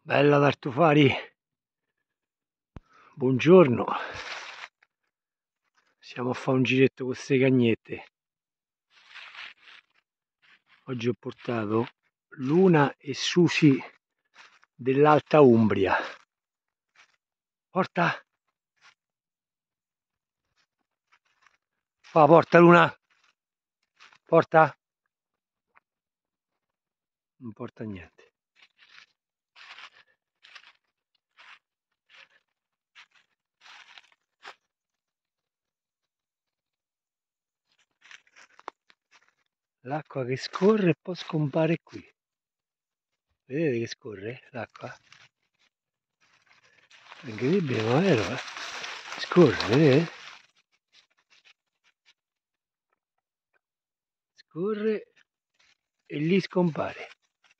Bella Tartufari, buongiorno. Siamo a fare un giretto con queste cagnette. Oggi ho portato Luna e Susi dell'Alta Umbria. Porta! Porta Luna! Porta! Non porta niente. L'acqua che scorre e poi scompare qui. Vedete che scorre l'acqua? È incredibile, ma è vero, Scorre, vedete? Scorre e lì scompare.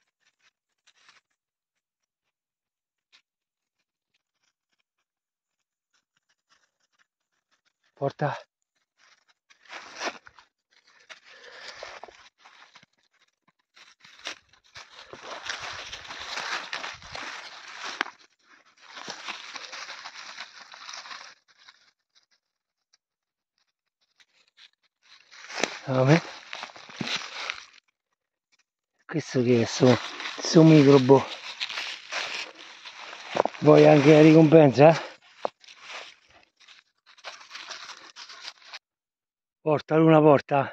Porta. Questo che è? Sto microbo. Vuoi anche la ricompensa? Porta Luna, porta.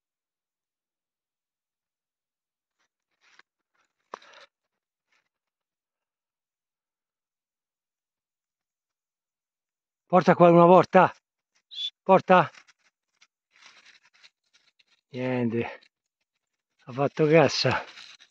Porta qua una porta. Porta. Niente. Ha fatto cassa.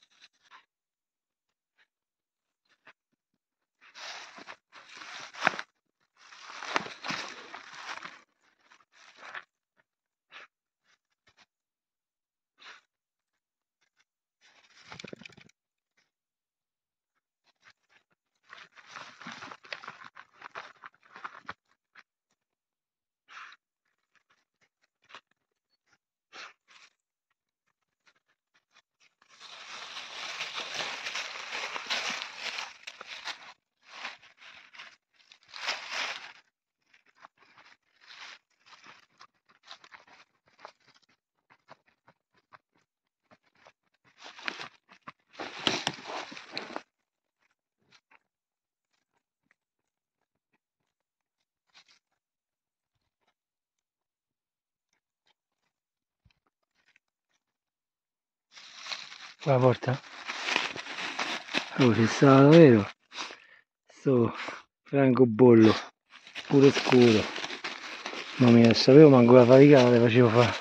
Qua porta. Oh, c'è stato davvero sto francobollo pure scuro. Non mi sapevo manco la faticata le facevo fare.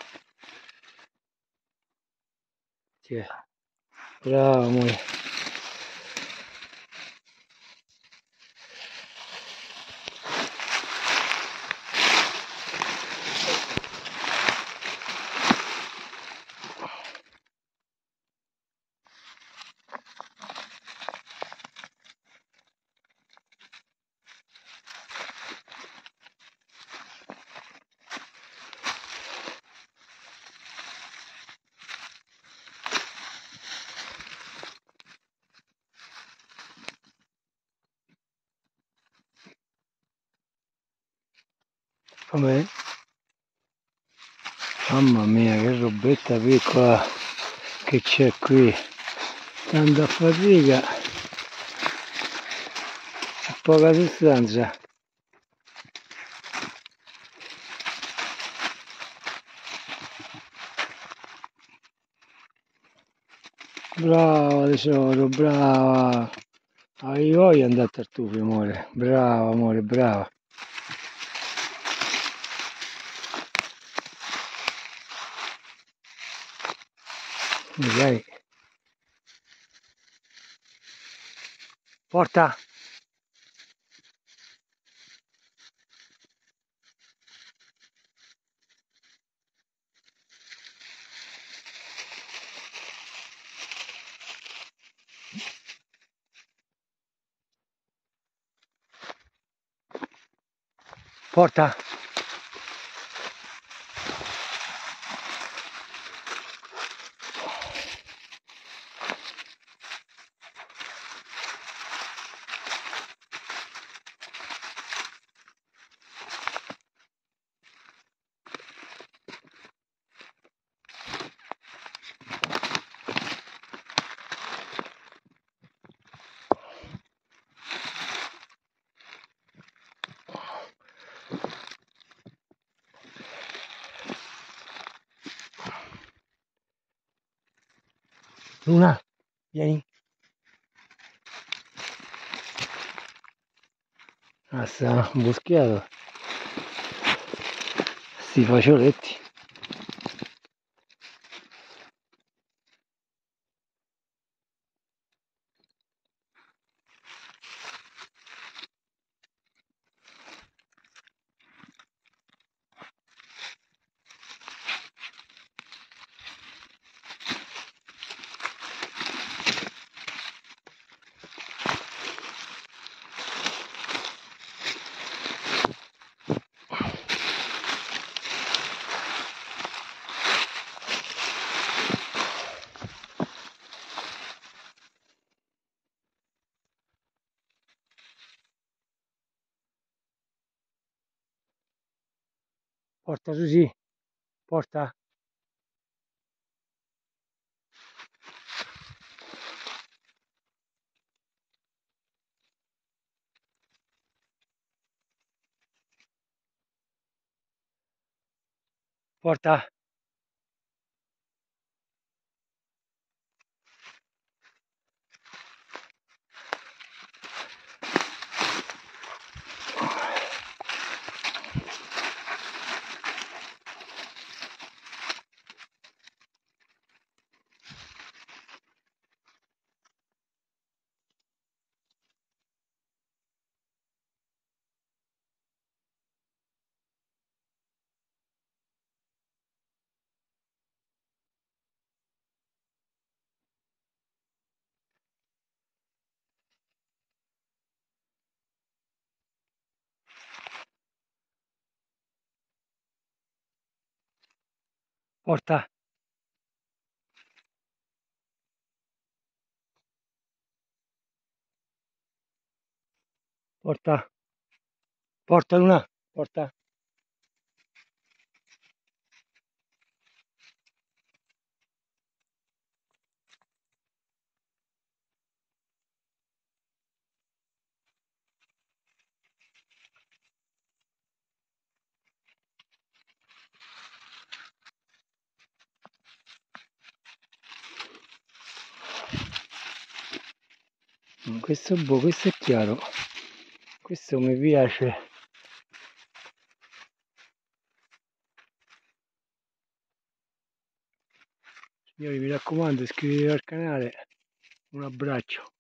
Bravo amore. Com'è? Mamma mia, che robetta piccola che c'è qui, tanta fatica e poca sostanza. Brava tesoro, brava. Hai voglia di andare a tartufi, amore. Brava amore, brava. Dai. Porta. Porta. Luna, vieni. Ah, sta boschiato. Sti facioletti. Porta Susi, porta. Porta. Porta. Porta. Porta Luna, porta. Questo boh, questo è chiaro. Questo mi piace. Signori, mi raccomando, iscrivetevi al canale. Un abbraccio.